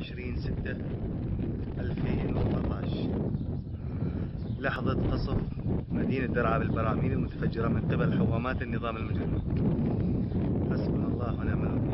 27/6/2014 لحظة قصف مدينة درعا بالبراميل المتفجرة من قبل حوامات النظام المجرم. حسبنا الله ونعم الوكيل.